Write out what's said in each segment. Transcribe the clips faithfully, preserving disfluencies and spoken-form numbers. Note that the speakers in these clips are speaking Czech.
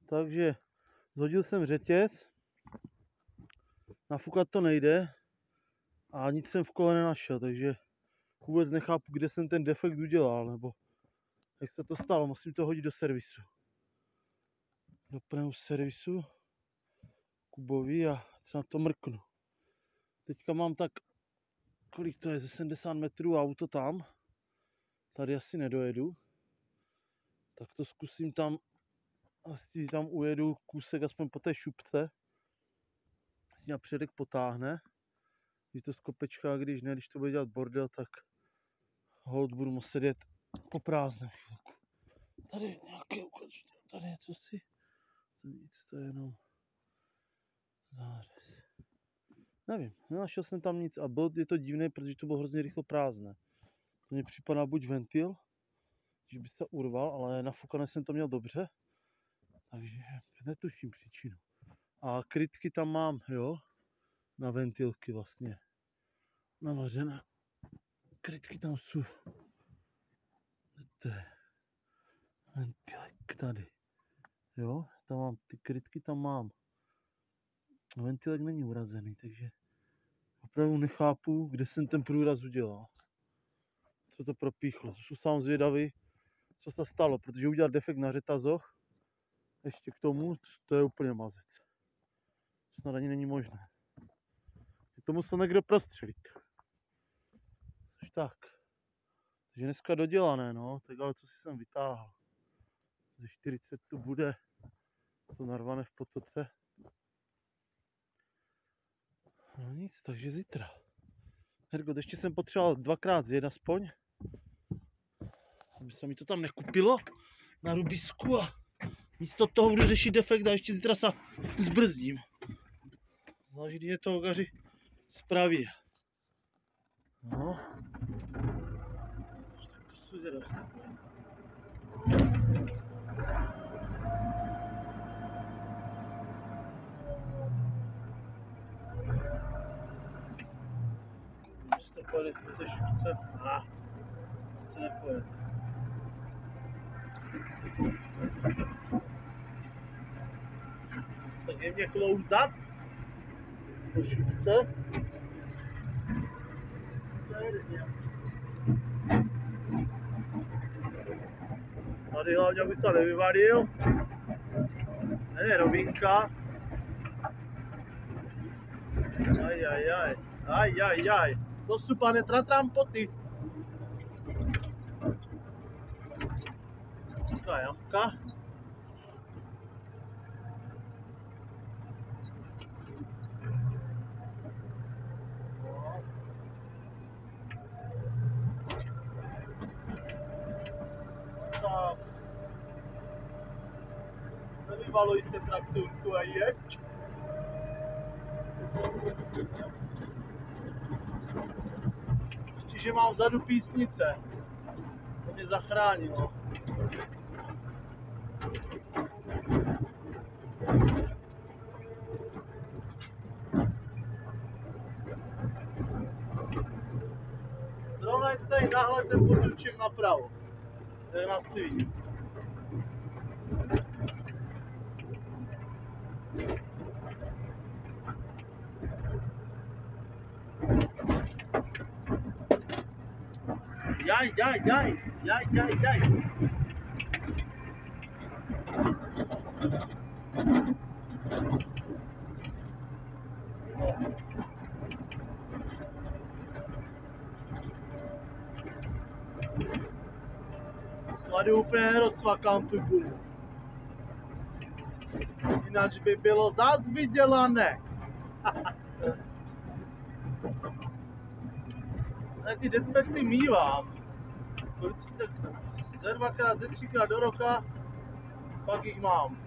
Takže zhodil jsem řetěz, nafukat to nejde a nic jsem v kole nenašel, takže vůbec nechápu, kde jsem ten defekt udělal, nebo jak se to stalo, musím to hodit do servisu. Do pneu servisu Kubovi a se na to mrknu. Teďka mám tak, kolik to je, ze sedmdesát metrů auto tam, tady asi nedojedu, tak to zkusím tam, asi tam ujedu kousek aspoň po té šupce, si na předek potáhne, když to z kopečka, když ne, když to bude dělat bordel, tak hold budu muset jet po prázdném chvilku. Tady je nějaké ukačky, tady je co si, to nic, to je jenom zářez. Nevím, nenašel jsem tam nic a byl, je to divné, protože to bylo hrozně rychle prázdné. To mě připadá buď ventil, že by se urval, ale nafukané jsem to měl dobře, takže netuším příčinu. A krytky tam mám, jo, na ventilky vlastně, navařené. Krytky tam jsou. To je ventilek tady, jo, tam mám, ty krytky tam mám. Ventilek není urazený, takže opravdu nechápu, kde jsem ten průraz udělal. Co to propíchlo. Jsou sám zvědavý, co se stalo, protože udělat defekt na řetazoch, ještě k tomu, to je úplně mazec. Snad ani není možné. To musel někdo prostřelit. Až tak. Takže dneska dodělané, no, tak ale co si jsem vytáhl. Ze čtyřicet tu bude to narvané v potoce. No nic, takže zítra. Hergot, ještě jsem potřeboval dvakrát zjet aspoň, aby se mi to tam nekupilo na rubisku a místo toho budu řešit defekt a ještě zítra se zbrzdím. Záleží, kdy mě to hogaři spraví. No. Tak to jsou zvědavost takové. Pojede po té šupce, a se nepojede. Tak je mě klouzat po šupce. Tady hlavně, aby se nevyvadil. Tady je rovinka. Aj, aj, aj, aj, aj, aj. To jsou, pane, tratrampoty. Taká jamka. Tak. Nevyvaluj se traktorku a jeď. Že mám vzadu písnice. To mě zachránilo. Srovnajte tady náhled ten područek napravo. To je na svíň. Jaj, jaj, jaj, jaj, jaj, jaj. Snad úplně nerozcvakám tu gumu. Jinak by bylo zás vydělané. Ale ty defekty mívám. To vždycky tak ze dvakrát, ze třikrát do roka, pak jich mám.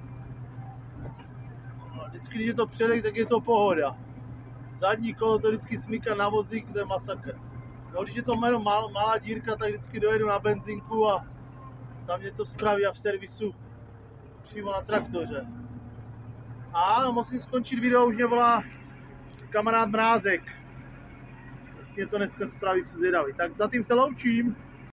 A vždycky, když je to předek, tak je to pohoda. Zadní kolo to vždycky smyká na vozík, to je masakr. No, když je to jenom mal, malá dírka, tak vždycky dojedu na benzínku a tam mě to spraví a v servisu přímo na traktoře. A musím skončit video, už mě volá kamarád Mrázek. Vlastně to dneska spraví, jsou zvědavý. Tak zatím se loučím.